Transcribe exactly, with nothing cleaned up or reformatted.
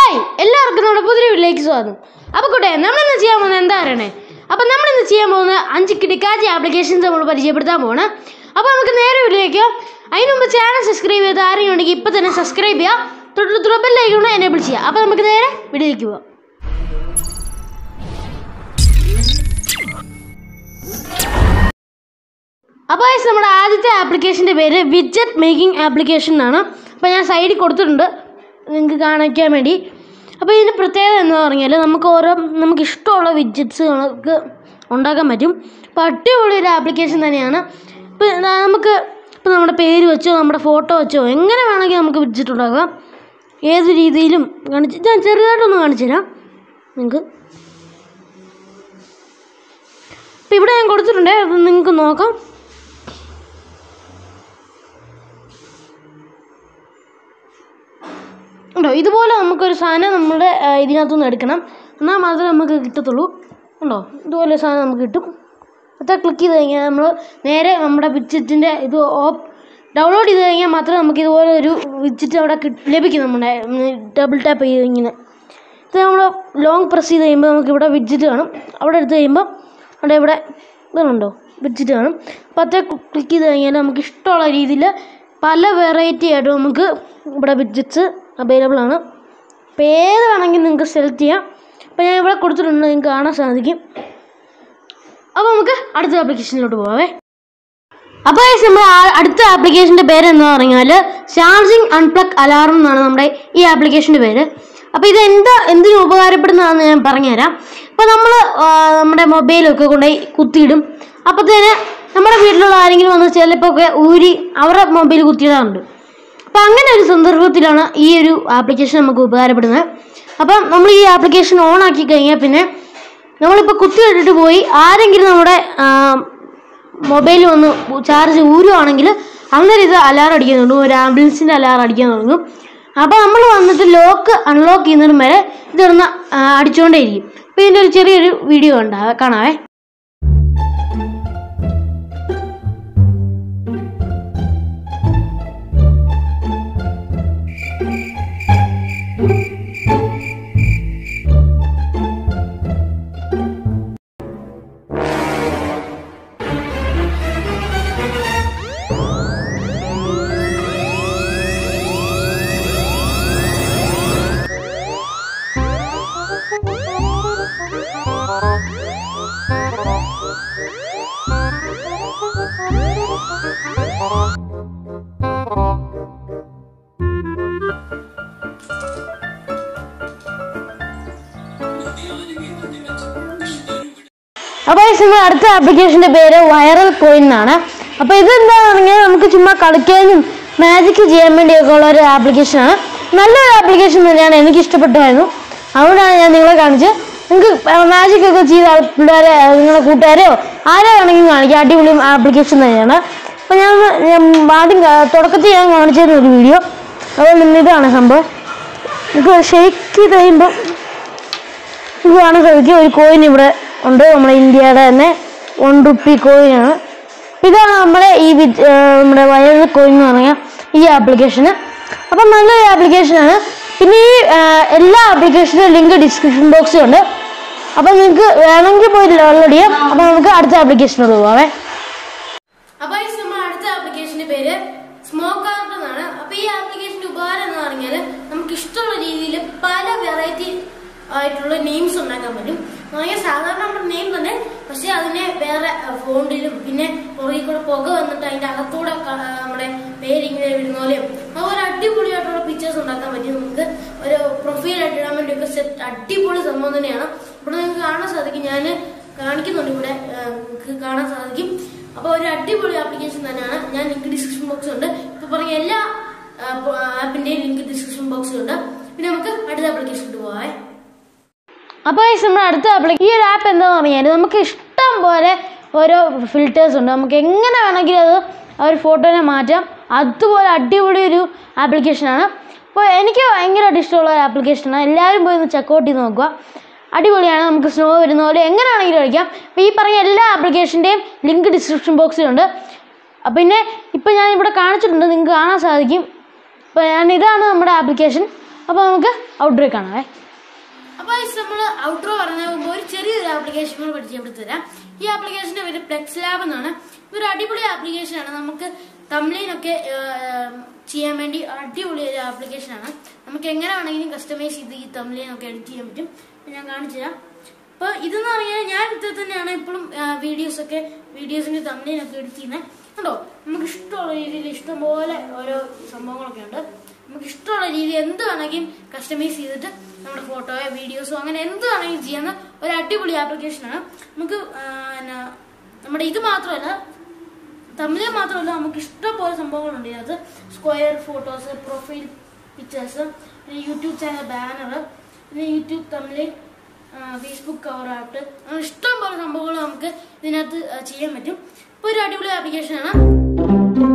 Hi എല്ലാവർക്കും നമ്മുടെ പുതിയ വീട്ടിലേക്ക് സ്വാഗതം. അപ്പോൾ കൂടെ നമ്മളിന്ന് ചെയ്യാൻ പോകുന്നത് എന്താ പറയണേ, അപ്പോൾ നമ്മളിന്ന് ചെയ്യാൻ പോകുന്നത് അഞ്ച് കിടക്കാച്ചി ആപ്ലിക്കേഷൻസ് നമ്മൾ പരിചയപ്പെടുത്താൻ പോകണം. അപ്പോൾ നമുക്ക് നേരെ വീട്ടിലേക്ക്. അതിന് മുമ്പ് ചാനൽ സബ്സ്ക്രൈബ് ചെയ്ത് ആരെങ്കിലും ഉണ്ടെങ്കിൽ ഇപ്പോൾ തന്നെ സബ്സ്ക്രൈബ് ചെയ്യുക, തൊട്ട് ബെല്ലൈക്കൺ എനേബിൾ ചെയ്യുക. അപ്പോൾ നമുക്ക് നേരെ വീട്ടിലേക്ക് പോകാം. അപ്പോൾ നമ്മുടെ ആദ്യത്തെ ആപ്ലിക്കേഷൻ്റെ പേര് വിഡ്ജറ്റ് മേക്കിംഗ് ആപ്ലിക്കേഷൻ എന്നാണ്. അപ്പോൾ ഞാൻ സൈഡിൽ കൊടുത്തിട്ടുണ്ട് നിങ്ങൾക്ക് കാണിക്കാൻ വേണ്ടി. അപ്പോൾ ഇതിൻ്റെ പ്രത്യേകത എന്ന് പറഞ്ഞാൽ നമുക്ക് ഓരോ നമുക്ക് ഇഷ്ടമുള്ള വിഡ്ജറ്റ്സ് നമുക്ക് ഉണ്ടാക്കാൻ പറ്റും. അപ്പോൾ അടിപൊളി ഒരു ആപ്ലിക്കേഷൻ തന്നെയാണ്. ഇപ്പോൾ നമുക്ക് ഇപ്പോൾ നമ്മുടെ പേര് വെച്ചോ നമ്മുടെ ഫോട്ടോ വെച്ചോ എങ്ങനെ വേണമെങ്കിൽ നമുക്ക് വിഡ്ജറ്റ് ഉണ്ടാക്കാം. ഏത് രീതിയിലും കാണിച്ച് ഞാൻ ചെറുതായിട്ടൊന്ന് കാണിച്ചു തരാം നിങ്ങൾക്ക്. അപ്പോൾ ഇവിടെ ഞാൻ കൊടുത്തിട്ടുണ്ട്, അത് നിങ്ങൾക്ക് നോക്കാം. ഉണ്ടോ, ഇതുപോലെ നമുക്കൊരു സാധനം നമ്മുടെ ഇതിനകത്തുനിന്ന് എടുക്കണം, എന്നാൽ മാത്രമേ നമുക്ക് കിട്ടത്തുള്ളൂ. ഉണ്ടോ, ഇതുപോലെ സാധനം നമുക്ക് കിട്ടും. അപ്പോൾ ക്ലിക്ക് ചെയ്ത് കഴിഞ്ഞാൽ നമ്മൾ നേരെ നമ്മുടെ വിഡ്ജറ്റിൻ്റെ ഇത് ഓപ്പ് ഡൗൺലോഡ് ചെയ്ത് കഴിഞ്ഞാൽ മാത്രമേ നമുക്ക് ഇതുപോലെ ഒരു വിഡ്ജറ്റ് അവിടെ ലഭിക്കും. നമ്മുടെ ഡബിൾ ടാപ്പ് ചെയ്ത് ഇങ്ങനെ ഇത് നമ്മൾ ലോങ് പ്രസ് ചെയ്ത് കഴിയുമ്പോൾ നമുക്ക് ഇവിടെ വിഡ്ജറ്റ് കാണും. അവിടെ എടുത്ത് കഴിയുമ്പോൾ അവിടെ ഇവിടെ ഇതുണ്ടോ വിഡ്ജറ്റ് കാണും. അപ്പോൾ അത് ക്ലിക്ക് ചെയ്ത് കഴിഞ്ഞാൽ നമുക്ക് ഇഷ്ടമുള്ള രീതിയിൽ പല വെറൈറ്റി ആയിട്ട് നമുക്ക് ഇവിടെ വിഡ്ജറ്റ്സ് അവൈലബിൾ ആണ്. അപ്പോൾ ഏത് വേണമെങ്കിൽ നിങ്ങൾക്ക് സെലക്ട് ചെയ്യാം. അപ്പോൾ ഞാൻ ഇവിടെ കൊടുത്തിട്ടുണ്ട്, നിങ്ങൾക്ക് കാണാൻ സാധിക്കും. അപ്പോൾ നമുക്ക് അടുത്ത ആപ്ലിക്കേഷനിലോട്ട് പോകാവേ. അപ്പോൾ നമ്മൾ അടുത്ത ആപ്ലിക്കേഷൻ്റെ പേര് എന്ന് പറഞ്ഞാൽ ചാർജിങ് അൺപ്ലഗ് അലാറം എന്നാണ് നമ്മുടെ ഈ ആപ്ലിക്കേഷൻ്റെ പേര്. അപ്പോൾ ഇത് എന്താ എന്തിനു ഉപകാരപ്പെടുന്നതാണെന്ന് ഞാൻ പറഞ്ഞുതരാം. അപ്പോൾ നമ്മൾ നമ്മുടെ മൊബൈലൊക്കെ കൊണ്ടുപോയി കുത്തിയിടും. അപ്പോഴത്തേന് നമ്മുടെ വീട്ടിലുള്ള ആരെങ്കിലും വന്ന് ചിലപ്പോൾ ഒക്കെ ഊരി അവരുടെ മൊബൈൽ കുത്തിയിടാറുണ്ട്. അപ്പോൾ അങ്ങനെ ഒരു സന്ദർഭത്തിലാണ് ഈ ഒരു ആപ്ലിക്കേഷൻ നമുക്ക് ഉപകാരപ്പെടുന്നത്. അപ്പം നമ്മൾ ഈ ആപ്ലിക്കേഷൻ ഓൺ ആക്കി കഴിഞ്ഞാൽ പിന്നെ നമ്മളിപ്പോൾ കുത്തി ഇട്ടിട്ട് പോയി ആരെങ്കിലും നമ്മുടെ മൊബൈൽ വന്ന് ചാർജ് ഊരുവാണെങ്കിൽ അന്നേരം ഇത് അലാറം അടിക്കാൻ തുടങ്ങും, ഒരു ആംബുലൻസിൻ്റെ അലാറം അടിക്കാൻ തുടങ്ങും. അപ്പോൾ നമ്മൾ വന്നിട്ട് ലോക്ക് അൺലോക്ക് ചെയ്യുന്നതിന് വരെ ഇതൊന്ന് അടിച്ചുകൊണ്ടേയിരിക്കും. അപ്പോൾ ഇതിൻ്റെ ഒരു ചെറിയൊരു വീഡിയോ ഉണ്ടാവേ കാണാവേ. അപ്പോൾ നമ്മൾ അടുത്ത ആപ്ലിക്കേഷൻ്റെ പേര് വൈറൽ കോയിൻ എന്നാണ്. അപ്പോൾ ഇതെന്താണെന്ന് പറഞ്ഞാൽ നമുക്ക് ചുമ്മാ കളിക്കാനും മാജിക് ചെയ്യാൻ വേണ്ടിയൊക്കെ ഉള്ള ഒരു ആപ്ലിക്കേഷനാണ്. നല്ലൊരു ആപ്ലിക്കേഷൻ തന്നെയാണ്, എനിക്ക് ഇഷ്ടപ്പെട്ടായിരുന്നു. അതുകൊണ്ടാണ് ഞാൻ നിങ്ങളെ കാണിച്ച്. നിങ്ങൾക്ക് മാജിക് ഒക്കെ ചെയ്ത പിള്ളേരെ നിങ്ങളുടെ കൂട്ടുകാരെയോ ആരോ വേണമെങ്കിലും കാണിക്കാം. അടിപൊളി ആപ്ലിക്കേഷൻ തന്നെയാണ്. അപ്പോൾ ഞാൻ ആദ്യം തുടക്കത്തിൽ ഞാൻ കാണിച്ചിരുന്ന ഒരു വീഡിയോ, അതുപോലെ തന്നെ ഇതാണ് സംഭവം. നിങ്ങൾക്ക് ഷെയ്ക്ക് ചെയ്ത് കഴിയുമ്പോൾ ഇത് കാണാൻ സാധിക്കും. ഒരു കോയിൻ ഇവിടെ ഉണ്ട്, നമ്മുടെ ഇന്ത്യയുടെ തന്നെ വൺ റുപ്പി കോയിനാണ്. ഇതാണ് നമ്മുടെ ഈ നമ്മുടെ വൈറൽ കോയിൻ എന്ന് പറഞ്ഞാൽ ഈ ആപ്ലിക്കേഷന്. അപ്പം നല്ലൊരു ആപ്ലിക്കേഷനാണ്. പിന്നെ ഈ എല്ലാ ആപ്ലിക്കേഷനും ലിങ്ക് ഡിസ്ക്രിപ്ഷൻ ബോക്സിൽ ഉണ്ട്. അപ്പം നിങ്ങൾക്ക് വേണമെങ്കിൽ പോയി ഡൗൺലോഡ് ചെയ്യാം. അപ്പം നമുക്ക് അടുത്ത ആപ്ലിക്കേഷനോട് പോകാവേ. അപ്പോൾ നമ്മൾ അടുത്ത ആപ്ലിക്കേഷൻ്റെ പേര് സ്മോക്ക് ആർട്ട് എന്നാണ്. അപ്പോൾ ഈ ആപ്ലിക്കേഷൻ്റെ ഉപകാരം എന്ന് പറഞ്ഞാൽ നമുക്ക് ഇഷ്ടമുള്ള രീതിയിൽ പല വെറൈറ്റി ആയിട്ടുള്ള നെയിംസ് ഉണ്ടാക്കാൻ പറ്റും. സാധാരണ നമ്മുടെ നെയിം തന്നെ, പക്ഷെ അതിനെ വേറെ ഫോണ്ടിലും പിന്നെ പുറകിൽ കൂടെ പുക വന്നിട്ട് അതിന്റെ അകത്തൂടെ നമ്മുടെ പേരിങ്ങനെ വിടുന്ന പോലെയും അതുപോലെ അടിപൊളിയായിട്ടുള്ള പിക്ചേഴ്സ് ഉണ്ടാക്കാൻ പറ്റും. നമുക്ക് ഒരു പ്രൊഫൈലായിട്ട് ഇടാൻ വേണ്ടിയൊക്കെ സെറ്റ് അടിപൊളി സംഭവം തന്നെയാണ്. ഇവിടെ നിങ്ങൾക്ക് കാണാൻ സാധിക്കും, ഞാൻ കാണിക്കുന്നുണ്ട്, ഇവിടെ നിങ്ങൾക്ക് കാണാൻ സാധിക്കും. അപ്പോൾ ഒരു അടിപൊളി ആപ്ലിക്കേഷൻ തന്നെയാണ്. ഞാൻ ലിങ്ക് ഡിസ്ക്രിപ്ഷൻ ബോക്സിൽ ഉണ്ട്. ഇപ്പൊ പറഞ്ഞ എല്ലാ ആപ്പിന്റെയും ലിങ്ക് ഡിസ്ക്രിപ്ഷൻ ബോക്സിലുണ്ട്. പിന്നെ നമുക്ക് അടുത്ത ആപ്ലിക്കേഷൻ പോകാം. അപ്പോൾ നമ്മുടെ അടുത്ത ആപ്ലിക്കേഷൻ ഈ ഒരു ആപ്പ് എന്താണെന്ന് പറഞ്ഞാൽ നമുക്ക് ഇഷ്ടം പോലെ ഓരോ ഫിൽറ്റേഴ്സ് ഉണ്ട്. നമുക്ക് എങ്ങനെ വേണമെങ്കിലും അത് ആ ഒരു ഫോട്ടോനെ മാറ്റാം. അതുപോലെ അടിപൊളി ഒരു ആപ്ലിക്കേഷനാണ്. അപ്പോൾ എനിക്ക് ഭയങ്കരമായിട്ട് ഇഷ്ടമുള്ള ഒരു ആപ്ലിക്കേഷനാണ്. എല്ലാവരും പോയി ഒന്ന് ചെക്കൗട്ട് ചെയ്ത് നോക്കുക. അടിപൊളിയാണ്. നമുക്ക് സ്നോ വരുന്ന പോലെ എങ്ങനെ വേണമെങ്കിലും കളിക്കാം. അപ്പോൾ ഈ പറഞ്ഞ എല്ലാ ആപ്ലിക്കേഷൻ്റെയും ലിങ്ക് ഡിസ്ക്രിപ്ഷൻ ബോക്സിലുണ്ട്. പിന്നെ ഇപ്പോൾ ഞാൻ ഇവിടെ കാണിച്ചിട്ടുണ്ട്, നിങ്ങൾക്ക് കാണാൻ സാധിക്കും. അപ്പോൾ ഞാൻ ഇതാണ് നമ്മുടെ ആപ്ലിക്കേഷൻ. അപ്പോൾ നമുക്ക് ഔട്ട്ഡോർ കാണാവേ. അപ്പോൾ നമ്മൾ ഔട്ട്ഡോർ പറഞ്ഞു പോകുമ്പോൾ ഒരു ചെറിയൊരു ആപ്ലിക്കേഷൻ കൂടെ പരിചയപ്പെടുത്തി തരാം. ഈ ആപ്ലിക്കേഷൻ്റെ പേര് ഫ്ലെക്സ് ലാബ് എന്നാണ്. ഇതൊരു അടിപൊളി ആപ്ലിക്കേഷനാണ്. നമുക്ക് തംബ്നെയിലൊക്കെ ചെയ്യാൻ വേണ്ടി അടിപൊളി ഒരു ആപ്ലിക്കേഷനാണ്. നമുക്ക് എങ്ങനെ വേണമെങ്കിലും കസ്റ്റമൈസ് ചെയ്ത് ഈ തംബ്നെയിലൊക്കെ എഡിറ്റ് ചെയ്യാൻ പറ്റും. ഞാൻ കാണിച്ചു തരാം. അപ്പോൾ ഇതെന്ന് പറഞ്ഞാൽ ഞാൻ ഇത് തന്നെയാണ് ഇപ്പോഴും വീഡിയോസൊക്കെ വീഡിയോസിൻ്റെ തംബ്നെയിലൊക്കെ എഡിറ്റ് ചെയ്യുന്നത്. കണ്ടോ, നമുക്ക് ഇഷ്ടമുള്ള രീതിയിൽ ഇഷ്ടംപോലെ ഓരോ സംഭവങ്ങളൊക്കെ ഉണ്ട്. നമുക്ക് ഇഷ്ടമുള്ള രീതി എന്ത് വേണമെങ്കിലും കസ്റ്റമൈസ് ചെയ്തിട്ട് നമ്മുടെ ഫോട്ടോയോ വീഡിയോസോ അങ്ങനെ എന്ത് വേണമെങ്കിലും ചെയ്യുന്ന ഒരു അടിപൊളി ആപ്ലിക്കേഷനാണ്. നമുക്ക് നമ്മുടെ ഇത് മാത്രമല്ല, തമിഴിൽ മാത്രമല്ല, നമുക്ക് ഇഷ്ടംപോലെ സംഭവങ്ങളുണ്ട് ഇതിനകത്ത്. സ്ക്വയർ ഫോട്ടോസ്, പ്രൊഫൈൽ പിക്ചേഴ്സ്, പിന്നെ യൂട്യൂബ് ചാനൽ ബാനർ, പിന്നെ യൂട്യൂബ് തമിഴ്, ഫേസ്ബുക്ക് കവർ ആർട്ട്, അങ്ങനെ ഇഷ്ടംപോലെ സംഭവങ്ങൾ നമുക്ക് ഇതിനകത്ത് ചെയ്യാൻ പറ്റും. ഇപ്പോൾ ഒരു അടിപൊളി ആപ്ലിക്കേഷനാണ്.